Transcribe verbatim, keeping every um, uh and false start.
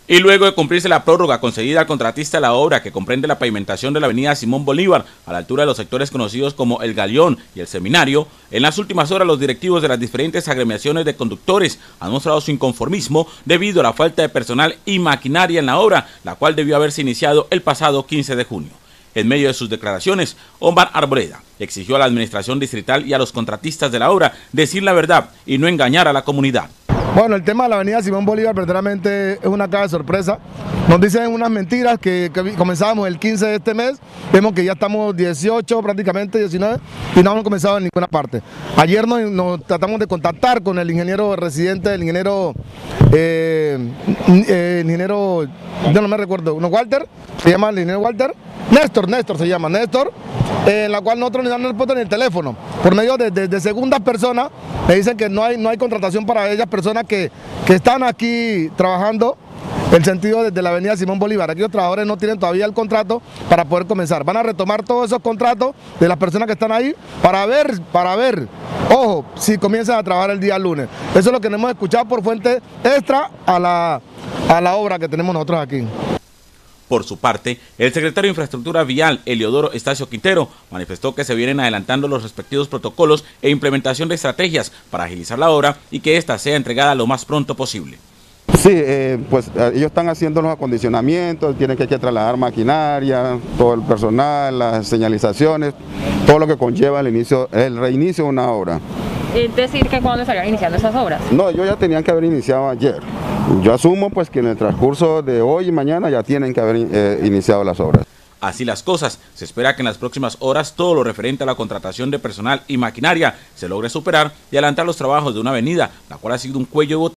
Y luego de cumplirse la prórroga concedida al contratista de la obra que comprende la pavimentación de la avenida Simón Bolívar a la altura de los sectores conocidos como El Galeón y El Seminario, en las últimas horas los directivos de las diferentes agremiaciones de conductores han mostrado su inconformismo debido a la falta de personal y maquinaria en la obra, la cual debió haberse iniciado el pasado quince de junio. En medio de sus declaraciones, Omar Arboleda exigió a la administración distrital y a los contratistas de la obra decir la verdad y no engañar a la comunidad. Bueno, el tema de la avenida Simón Bolívar verdaderamente es una caja de sorpresa. Nos dicen unas mentiras que, que comenzábamos el quince de este mes, vemos que ya estamos dieciocho, prácticamente diecinueve, y no hemos comenzado en ninguna parte. Ayer nos, nos tratamos de contactar con el ingeniero residente, el ingeniero, eh, eh, el ingeniero, yo no me recuerdo, ¿no, Walter? Se llama el ingeniero Walter, Néstor, Néstor se llama, Néstor, eh, en la cual nosotros ni dan respuesta ni el teléfono. Por medio de, de, de segundas personas, me dicen que no hay, no hay contratación para ellas, personas que, que están aquí trabajando el sentido desde la avenida Simón Bolívar. Aquí los trabajadores no tienen todavía el contrato para poder comenzar. Van a retomar todos esos contratos de las personas que están ahí para ver, para ver, ojo, si comienzan a trabajar el día lunes. Eso es lo que hemos escuchado por fuente extra a la, a la obra que tenemos nosotros aquí. Por su parte, el secretario de Infraestructura Vial, Eliodoro Estacio Quintero, manifestó que se vienen adelantando los respectivos protocolos e implementación de estrategias para agilizar la obra y que ésta sea entregada lo más pronto posible. Sí, eh, pues ellos están haciendo los acondicionamientos, tienen que, que trasladar maquinaria, todo el personal, las señalizaciones, todo lo que conlleva el inicio, el reinicio de una obra. Es decir, que ¿cuándo estarían iniciando esas obras? No, ellos ya tenían que haber iniciado ayer. Yo asumo pues que en el transcurso de hoy y mañana ya tienen que haber eh, iniciado las obras. Así las cosas, se espera que en las próximas horas todo lo referente a la contratación de personal y maquinaria se logre superar y adelantar los trabajos de una avenida, la cual ha sido un cuello de botella